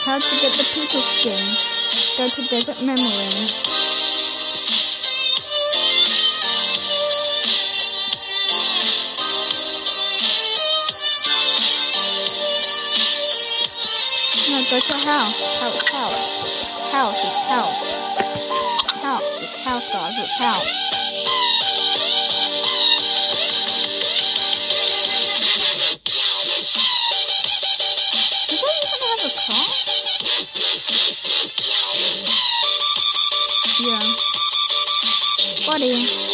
How to get the people skin. Go to Desert Memory. No, go to house. House. It's house. It's house, guys. It's house. Does that even have a car? Yeah. Buddy.